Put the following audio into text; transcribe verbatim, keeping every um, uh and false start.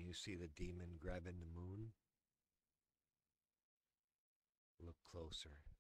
Can you see the demon grabbing the moon? Look closer.